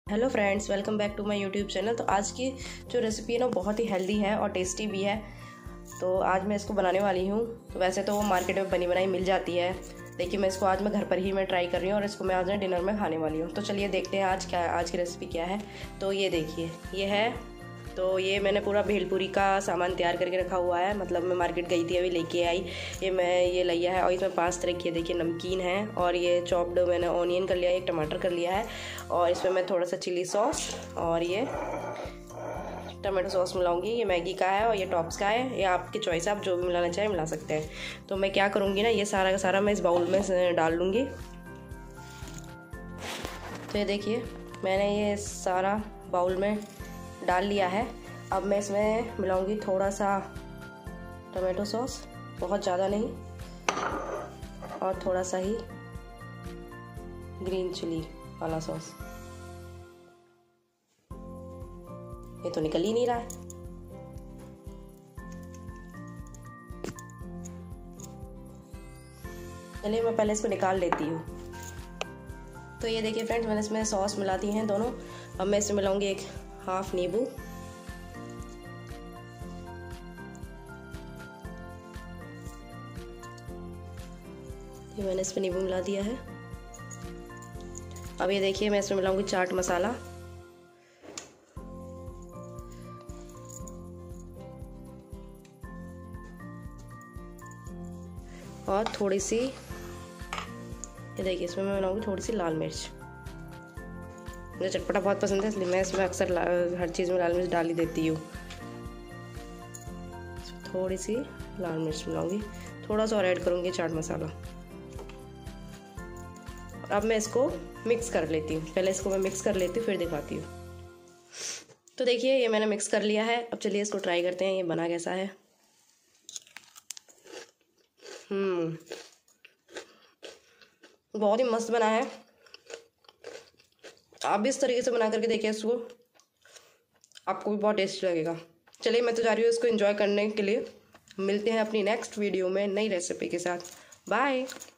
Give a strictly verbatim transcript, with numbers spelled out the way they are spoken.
Hello friends, welcome back to my YouTube channel. तो आज की जो रेसिपी है ना बहुत ही हेल्दी है और टेस्टी भी है। तो आज मैं इसको बनाने वाली हूँ। तो वैसे तो वो मार्केट में बनी बनाई मिल जाती है, लेकिन मैं इसको आज मैं घर पर ही मैं ट्राई कर रही हूँ और इसको मैं आज डिनर में खाने वाली हूँ। तो चलिए देखते हैं आज क्या आज की रेसिपी क्या है। तो ये देखिए, ये है, तो ये मैंने पूरा भेलपूरी का सामान तैयार करके रखा हुआ है। मतलब मैं मार्केट गई थी, अभी लेके आई। ये मैं ये लिया है और इसमें पांच तरह की देखिए नमकीन है, और ये चॉप्ड मैंने ऑनियन कर लिया है, एक टमाटर कर लिया है, और इसमें मैं थोड़ा सा चिली सॉस और ये टमाटो सॉस मिलाऊंगी। ये मैगी का है और ये टॉप्स का है, ये आपकी चॉइस, आप जो भी मिलाना चाहें मिला सकते हैं। तो मैं क्या करूँगी ना, ये सारा का सारा मैं इस बाउल में डाल लूँगी। तो ये देखिए, मैंने ये सारा बाउल में डाल लिया है। अब मैं इसमें मिलाऊंगी थोड़ा सा टमाटो सॉस, बहुत ज़्यादा नहीं, और थोड़ा सा ही ग्रीन चिली वाला सॉस। ये तो निकल ही नहीं रहा है। चलिए मैं पहले इसको निकाल लेती हूँ। तो ये देखिए फ्रेंड्स, मैंने इसमें सॉस मिला दी हैं दोनों। अब मैं इसमें मिलाऊंगी एक हाफ नींबू, ये मैंने इसमें नींबू मिला दिया है। अब ये देखिए, मैं इसमें मिलाऊंगी चाट मसाला, और थोड़ी सी, ये देखिए इसमें मैं मिलाऊंगी थोड़ी सी लाल मिर्च। मुझे चटपटा बहुत पसंद है, इसलिए मैं इसमें अक्सर हर चीज़ में लाल मिर्च डाल ही देती हूँ। थोड़ी सी लाल मिर्च मिलाऊंगी, थोड़ा सा और ऐड करूँगी चाट मसाला। अब मैं इसको मिक्स कर लेती हूँ। पहले इसको मैं मिक्स कर लेती हूँ, फिर दिखाती हूँ। तो देखिए, ये मैंने मिक्स कर लिया है। अब चलिए इसको ट्राई करते हैं, ये बना कैसा है। हम्म बहुत ही मस्त बना है। आप भी इस तरीके से बना करके देखिए इसको, आपको भी बहुत टेस्टी लगेगा। चलिए मैं तो जा रही हूँ इसको एंजॉय करने के लिए। मिलते हैं अपनी नेक्स्ट वीडियो में नई रेसिपी के साथ। बाय।